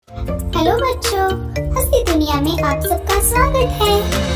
Hello बच्चों, हंसी दुनिया में आप सबका स्वागत है।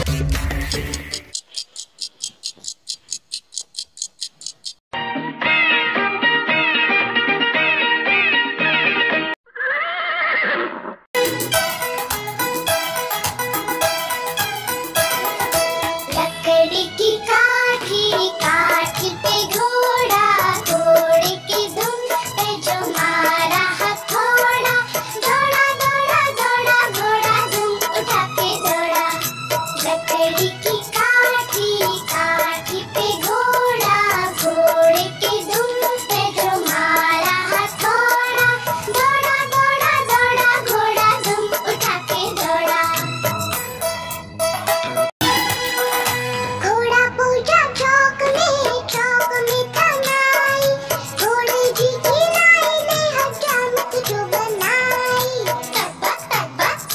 लकड़ी की काठी, काठी पे घोड़ा, घोड़े की दुम पे जो मारा हथौड़ा, दौड़ा दौड़ा दौड़ा घोड़ा दुम उठा के दौड़ा। लकड़ी की काठी, काठी पे घोड़ा, घोड़े की दुम पे जो मारा हथौड़ा, दौड़ा दौड़ा दौड़ा घोड़ा दुम उठा के दौड़ा। घोड़ा पूछा चौक में तनाई, घोड़े जी की नाई ने हजामत जो बनाई। तक बक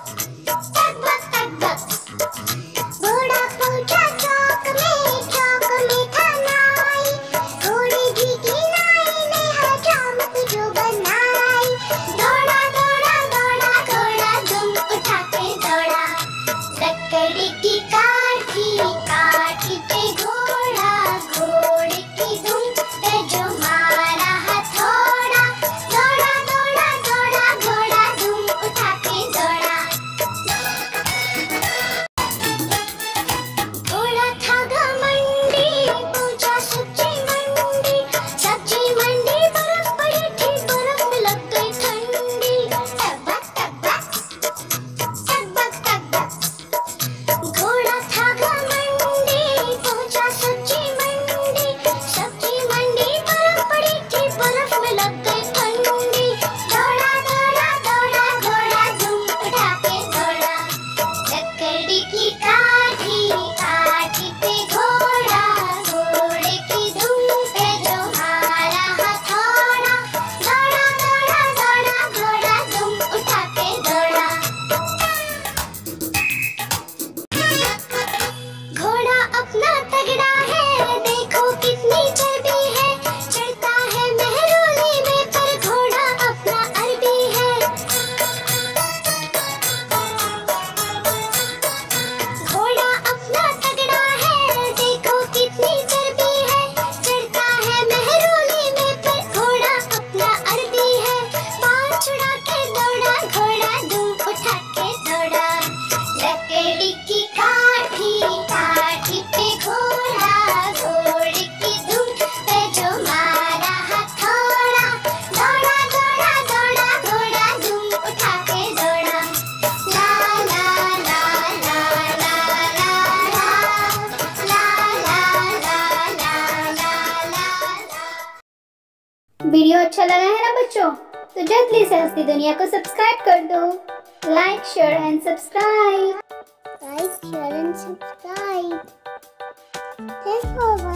घोड़ा पूछा चौक में तनाई, घोड़े जी की नाई ने हजामत जो बनाई। दौड़ा दौड़ा दौड़ा घोड़ा दुम उठा के दौड़ा। लकड़ी की काठी, काठी पे घोड़ा, घोड़े की दुम पे जो मारा हथौड़ा, दौड़ा दौड़ा दौड़ा घोड़ा दुम उठा के दौड़ा। घोड़ा था घमंडी, पूछा सब्जी मंडी, सब्जी मंडी बर्फ पड़ी थी, बर्फ में लग गई ठंडी। तक बक घोड़ा था घमंडी, पहुंचा सब्जी मंडी, सब्जी मंडी बर्फ पड़ी थी, बर्फ में लग गई ठंडी। दौड़ा दौड़ा दौड़ा घोड़ा दुम उठा के दौड़ा। लकड़ी की काठी, काठी पे घोड़ा, घोड़े की दुम पे जो मारा हथौड़ा, दौड़ा दौड़ा दौड़ा घोड़ा दुम उठा के दौड़ा। घोड़ा अपना तगड़ा है, देखो कितनी चर्बी है, चढ़ता है मेहरोली में पर घोड़ा अपना अरबी है। घोड़ा अपना तगड़ा है, देखो कितनी चर्बी है, चढ़ता है मेहरोली में पर घोड़ा अपना अरबी है। पाँव छुड़ा के दौड़ा घोड़ा दुम उठा के दौड़ा। लकड़ी की काठी, काठी पे घोड़ा, घोड़े की दुम पे जो मारा हथौड़ा, दौड़ा दौड़ा दौड़ा घोड़ा दुम उठा के दौड़ा। ला ला ला ला ला ला ला ला। वीडियो अच्छा लगा है ना बच्चों, तो जल्दी से हंसी दुनिया को सब्सक्राइब कर दो। Like share and subscribe. Thanks for watching.